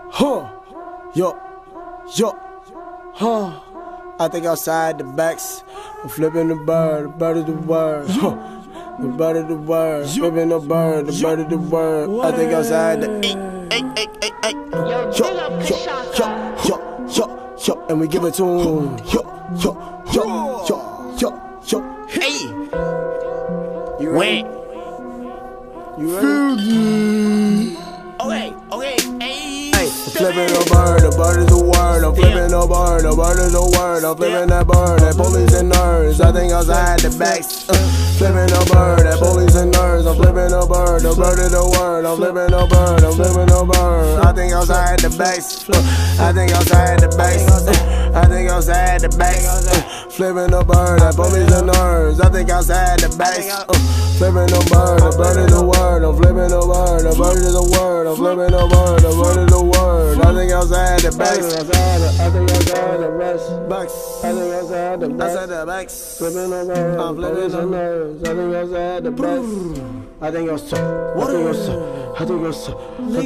Yo, I think outside the backs, I'm flipping the bird is the word. The bird is the word, flipping the bird is the word. I think outside the yo, and we give it to him. Yo. Hey, you ready? You ready? Okay, hey. I'm flipping the bird is the word. I'm flipping the bird is the word. I'm flipping that bird, that police and nerds. I think outside the backs. Flipping the bird, that police and nerds. I'm flipping the bird is the word. I'm flipping the bird, I'm flipping the bird. I think outside the backs. I think outside the backs. I think outside the backs. Flipping the bird, that police and nerds. I think outside the backs. Flipping the bird is the word. I'm flipping the bird is the word. I'm flipping the bird is the word. I think outside the backs. I think outside the backs. I think outside the backs. Outside the backs. Flipping the bird. I'm flipping the nerves. I think outside the backs. I think outside. I think outside. I think outside. I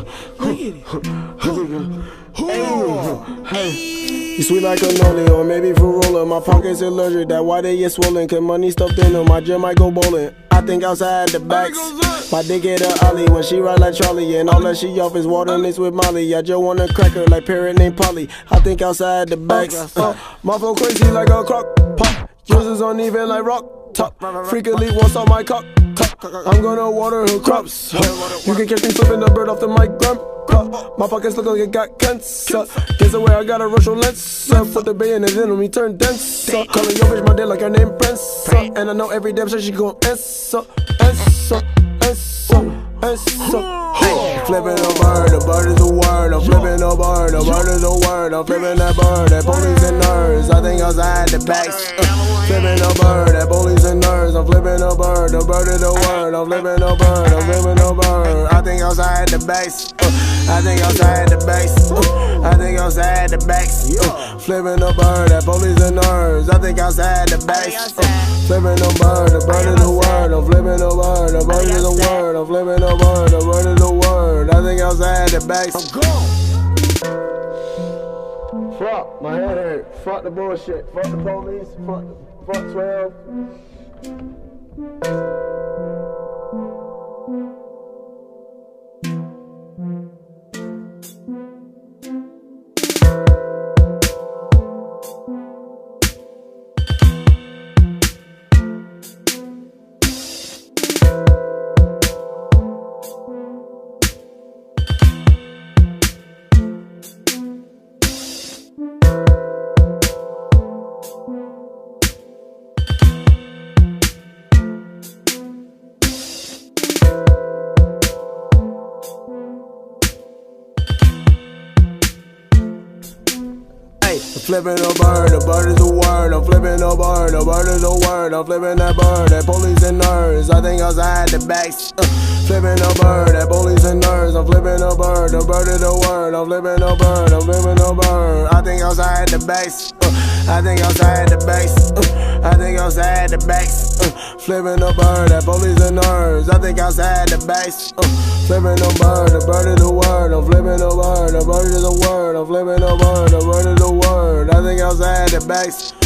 think outside. Hey. You sweet like a cannoli or maybe fruit roller. My pockets allergic, that why they get swollen. Cause money stuffed in them, my gym might go bowling. I think outside the backs. My dick hit a ollie when she ride like Charlie. And all that she off is water mixed with Molly. I just want a cracker like parrot named Polly. I think outside the backs. My flow crazy like a crock pot. Yours is uneven like rock top. Freakily wants on my cock. I'm gonna water her crops. You can catch me flipping the bird off the mic, my pockets look like it got cancer. Guess the way I got a Russian lens. Put the bayonet in on me, turn dense. Calling your bitch my dad like her name Prince. And I know every damn shit she gon' answer. Flipping the bird is the word. I'm flipping the bird is the word. I'm flipping that bird, that police and nerds. I think outside the backs. Flipping the bird, that police and nerds. I'm flipping the bird is the word. I'm flipping the bird, I'm flipping the bird. I think outside the backs. I think outside the backs. I think outside the backs. Flipping the bird, that police and nerds. I think outside the backs. Flipping the bird is the word. I'm flipping the bird is the word. I'm flipping the bird is the word. I think outside the backs. I'm gone. Fuck, my head hurt. Fuck the bullshit. Fuck the police. Fuck 12. Flipping the bird is the word. I'm flipping the bird is the word. I'm flipping that bird, that police and nerds. I think outside the backs. Flipping the bird, that police and nerds. I'm flipping the bird is the word. I'm flipping the bird, I'm flipping the bird. I think outside the backs. I think outside the backs. I think outside the backs. Flipping the bird, that police and nerds. I think outside the backs. Flipping the bird is the word. I'm flipping the bird is the word. I'm flipping the bird is the word. I think outside the backs.